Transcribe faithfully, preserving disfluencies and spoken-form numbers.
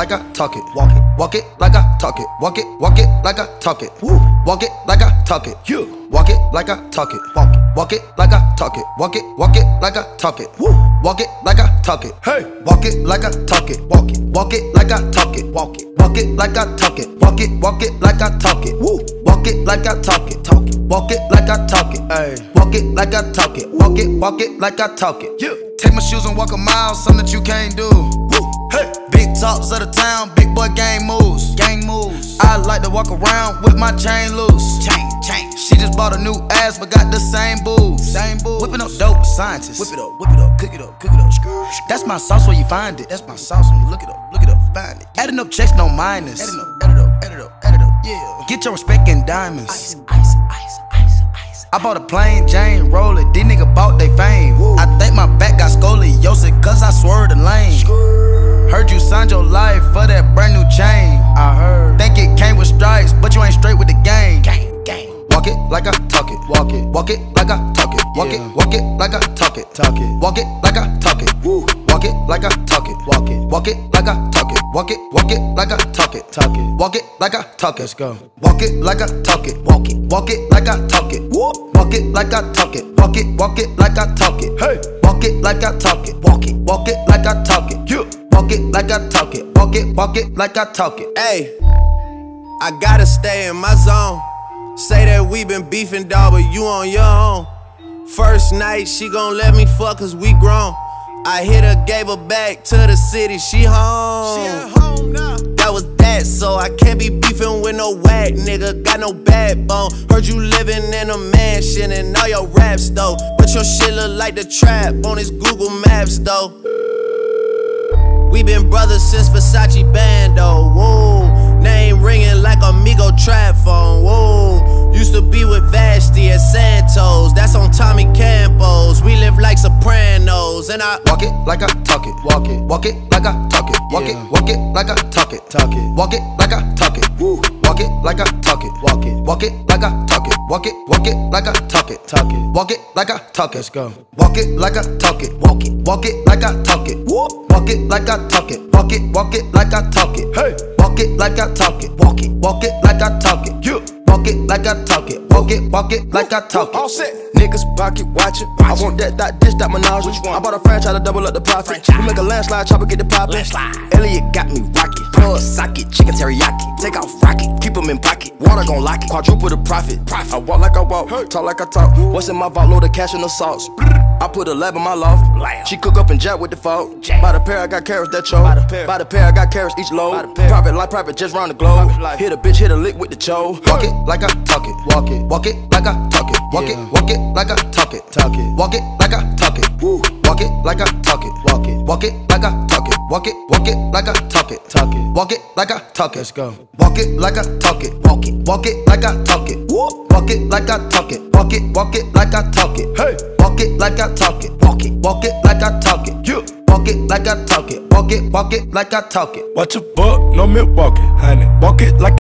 like I talk it. Walk it, walk it like I talk it. Walk it, walk it like I talk it. Woo. Walk it like I talk it. You walk it like I talk it. Walk it, walk it like I talk it. Walk it, walk it like I talk it. Woo. Walk it like I talk it. Hey, walk it like I talk it. Walk it, walk it like I talk it. Walk it, walk it like I talk it. Walk it, walk it like I talk it. Woo. Walk it like I talk it. Talk it, walk it like I talk it. Hey, walk it like I talk it. Walk it, walk it like I talk it. Yeah. Take my shoes and walk a mile, something that you can't do. Woo. Hey, big talks of the town, big boy gang moves. Gang moves. I like to walk around with my chain loose. Chain, chain. She just bought a new ass, but got the same boobs. Same boobs. Whipping up dope scientists. Whip it up, whip it up, cook it up, cook it up. That's my sauce where you find it. That's my sauce when you look it up, look it up, find it. Adding up checks, no minus. Adding up, add it up, add it up, add it up, yeah. Get your respect in diamonds. Ice, ice, ice, ice, ice. I bought a plain Jane roller, these niggas bought they fame. Woo. I think my back got scoliosis, cause I swerved the lane. Skrr. Heard you signed your life for that brand new chain. I heard. Think it came with stripes, but you ain't straight with the game. Gang, gang. Walk it like I talk it. Walk it, walk it like I talk it. Walk yeah. it, walk it like I talk it. Talk it. Walk it like I talk it. Woo. Walk it like I talk it. Walk it, walk it like I talk it. Walk it, walk it like I talk it. Talk it. Walk it like I talk it. Let's go. Walk it like I talk it. Walk it, walk it like I talk it. Woo. Walk it like I talk it. Walk it, walk it like I talk it. Hey. Walk it like I talk it. Walk it, walk it like I talk it. Yeah. Walk it like I talk it. Walk it, walk it like I talk it. Hey, I gotta stay in my zone. Say that we been beefing, dawg, but you on your own. First night, she gon' let me fuck cause we grown. I hit her, gave her back to the city, she home. She at home now. That was that, so I can't be beefing with no whack nigga, got no backbone. Heard you living in a mansion and all your raps though, but your shit look like the trap on his Google Maps though. We been brothers since Versace Bando, whoa. Name ringing like Amigo trap phone, whoa. Used to be with Vashti at Santos, that's on Tommy Campos. We live like Sopranos, and I walk it like I talk it. Walk it, walk it like I talk it. Walk yeah. it, walk it like I talk it. Talk it. Walk it like I talk it. Woo. Walk it like I talk it. Walk it, walk it like I talk it. Walk it, walk it like I talk it. Talk it. Walk it like I talk it. Let's go. Walk it like I talk it. Walk it, walk it like I talk it. Woo. Walk it like I talk it. Walk it, walk it like I talk it. Hey. Walk it like I talk it. Walk it, walk it like I talk it. Yeah. Walk it like I talk it. Walk it, walk it like I talk it. All set. Niggas pocket watching. I want that, that, dish, that menage. Which one? I bought a franchise to double up the profit. We make a landslide, chopper get the poppin'. Elliot got me rocket. Plug socket, chicken teriyaki. Take off rocket, keep them in pocket. Water gon' lock it. Quadruple the profit. profit. I walk like I walk, hey. Talk like I talk. What's in my vault? Load of cash and the sauce. I put a lab in my loft. She cook up and jack with the fault. By the pair, I got carrots that choke. By the pair, By the pair I got carrots each load. Private life, private just round the globe. Hit a bitch, hit a lick with the cho. Walk it like I talk it. Walk it, walk it like I talk it. Walk yeah. it, walk it like I talk it. Talk it. Walk it like I talk it. Woo. Walk it like I talk it. Walk it, walk it like I talk it. Walk it, walk it like I talk it. Talk it. Walk it like I talk it. Let's go. Walk it like I talk it. Walk it, walk it like I talk it. Woo. Walk it like I talk it. Walk it, walk it like I talk it. Hey. Walk it like I talk it. Walk it, walk it like I talk it. Yeah. Walk it like I talk it. Walk it, walk it like I talk it. Watch a buck, no Milwaukee, honey. Walk it like